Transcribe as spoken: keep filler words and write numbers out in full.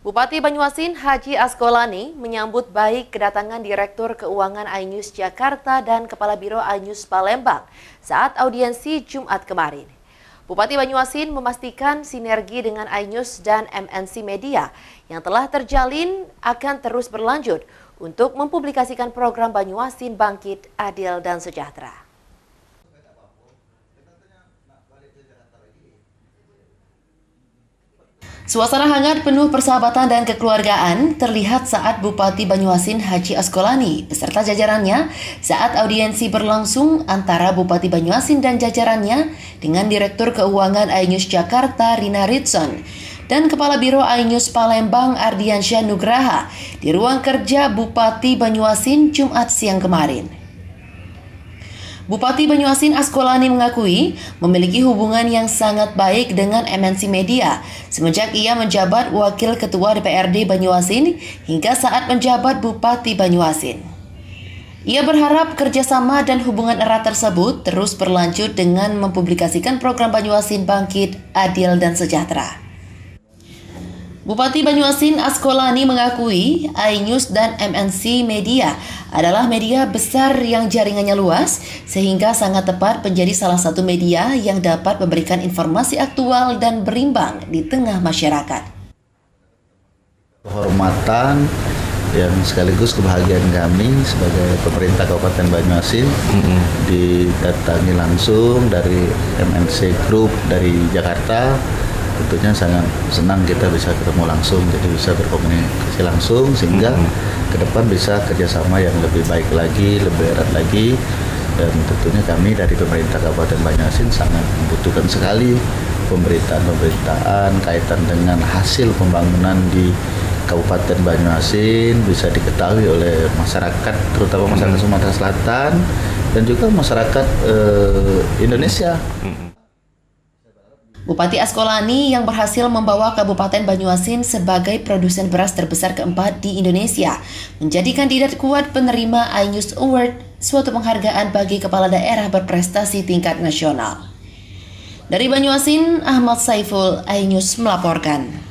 Bupati Banyuasin Haji Asqolani menyambut baik kedatangan Direktur Keuangan iNews Jakarta dan Kepala Biro iNews Palembang saat audiensi Jumat kemarin. Bupati Banyuasin memastikan sinergi dengan iNews dan M N C Media yang telah terjalin akan terus berlanjut untuk mempublikasikan program Banyuasin Bangkit, Adil, dan Sejahtera. Suasana hangat penuh persahabatan dan kekeluargaan terlihat saat Bupati Banyuasin Haji Asqolani beserta jajarannya saat audiensi berlangsung antara Bupati Banyuasin dan jajarannya dengan Direktur Keuangan iNews Jakarta Rina Ritson dan Kepala Biro iNews Palembang Ardiansyah Nugraha di ruang kerja Bupati Banyuasin Jumat siang kemarin. Bupati Banyuasin Asqolani mengakui memiliki hubungan yang sangat baik dengan M N C Media semenjak ia menjabat Wakil Ketua D P R D Banyuasin hingga saat menjabat Bupati Banyuasin. Ia berharap kerjasama dan hubungan erat tersebut terus berlanjut dengan mempublikasikan program Banyuasin Bangkit, Adil, dan Sejahtera. Bupati Banyuasin Asqolani mengakui iNews dan M N C Media adalah media besar yang jaringannya luas sehingga sangat tepat menjadi salah satu media yang dapat memberikan informasi aktual dan berimbang di tengah masyarakat. Kehormatan yang sekaligus kebahagiaan kami sebagai pemerintah Kabupaten Banyuasin mm-hmm. didatangi langsung dari M N C Group dari Jakarta. Tentunya sangat senang kita bisa ketemu langsung, jadi bisa berkomunikasi langsung sehingga mm-hmm. ke depan bisa kerjasama yang lebih baik lagi, lebih erat lagi, dan tentunya kami dari pemerintah Kabupaten Banyuasin sangat membutuhkan sekali pemberitaan-pemberitaan kaitan dengan hasil pembangunan di Kabupaten Banyuasin bisa diketahui oleh masyarakat, terutama masyarakat Sumatera Selatan dan juga masyarakat eh, Indonesia. Mm-hmm. Bupati Asqolani yang berhasil membawa Kabupaten Banyuasin sebagai produsen beras terbesar keempat di Indonesia menjadi kandidat kuat penerima iNews Award, suatu penghargaan bagi kepala daerah berprestasi tingkat nasional. Dari Banyuasin, Ahmad Saiful, iNews melaporkan.